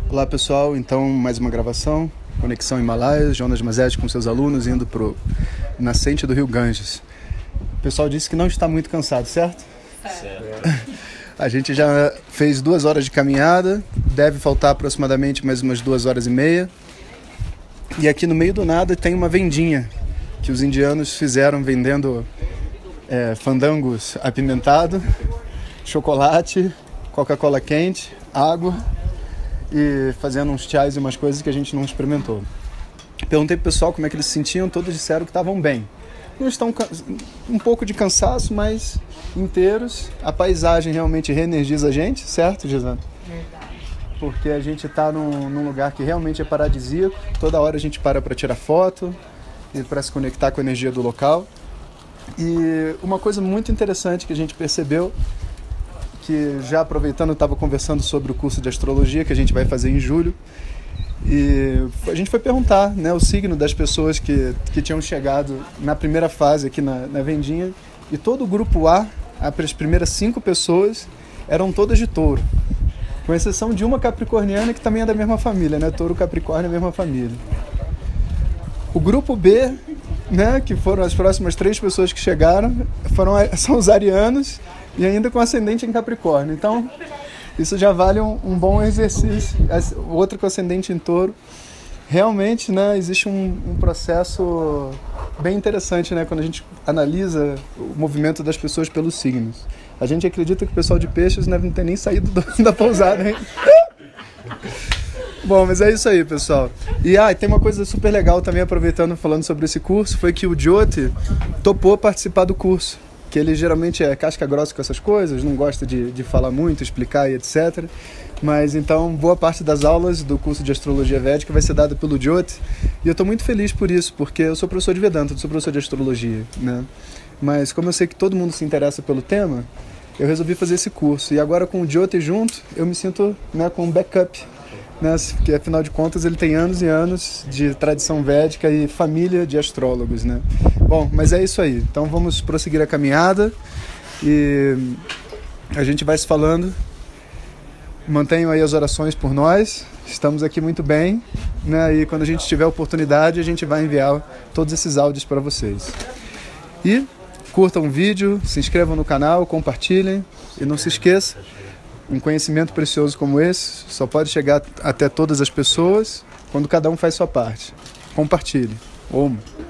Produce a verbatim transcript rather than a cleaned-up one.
Olá pessoal, então mais uma gravação, Conexão Himalaia, Jonas Mazet com seus alunos indo para o nascente do rio Ganges. O pessoal disse que não está muito cansado, certo? Certo. A gente já fez duas horas de caminhada, deve faltar aproximadamente mais umas duas horas e meia. E aqui no meio do nada tem uma vendinha que os indianos fizeram vendendo é, fandangos apimentados, chocolate, Coca-Cola quente, água e fazendo uns chás e umas coisas que a gente não experimentou. Perguntei pro pessoal como é que eles se sentiam, todos disseram que estavam bem. Não estão um pouco de cansaço, mas inteiros. A paisagem realmente reenergiza a gente, certo, Gisana? Verdade. Porque a gente está num, num lugar que realmente é paradisíaco. Toda hora a gente para para tirar foto e para se conectar com a energia do local. E uma coisa muito interessante que a gente percebeu, que já aproveitando eu estava conversando sobre o curso de astrologia que a gente vai fazer em julho, e a gente foi perguntar, né, o signo das pessoas que, que tinham chegado na primeira fase aqui na, na vendinha, e todo o grupo A, as primeiras cinco pessoas, eram todas de touro, com exceção de uma capricorniana que também é da mesma família, né, touro e capricórnio é a mesma família. O grupo B, né, que foram as próximas três pessoas que chegaram, foram, são os arianos e ainda com ascendente em Capricórnio. Então, isso já vale um, um bom exercício. O outro com ascendente em Touro. Realmente, né, existe um, um processo bem interessante, né, quando a gente analisa o movimento das pessoas pelos signos. A gente acredita que o pessoal de peixes não deve ter nem saído do, da pousada, hein? Bom, mas é isso aí, pessoal. E ah, tem uma coisa super legal também, aproveitando, falando sobre esse curso, foi que o Jyoti topou participar do curso. Que ele geralmente é casca grossa com essas coisas, não gosta de, de falar muito, explicar e etcétera. Mas então, boa parte das aulas do curso de Astrologia Védica vai ser dada pelo Jyoti. E eu estou muito feliz por isso, porque eu sou professor de Vedanta, não sou professor de Astrologia, né? Mas como eu sei que todo mundo se interessa pelo tema, eu resolvi fazer esse curso. E agora com o Jyoti junto, eu me sinto, né, com um backup. Né, porque afinal de contas ele tem anos e anos de tradição védica e família de astrólogos, né? Bom, mas é isso aí. Então vamos prosseguir a caminhada e a gente vai se falando. Mantenham aí as orações por nós. Estamos aqui muito bem, né? E quando a gente tiver oportunidade, a gente vai enviar todos esses áudios para vocês. E curtam o vídeo, se inscrevam no canal, compartilhem e não se esqueça, um conhecimento precioso como esse só pode chegar até todas as pessoas quando cada um faz sua parte. Compartilhe. Om.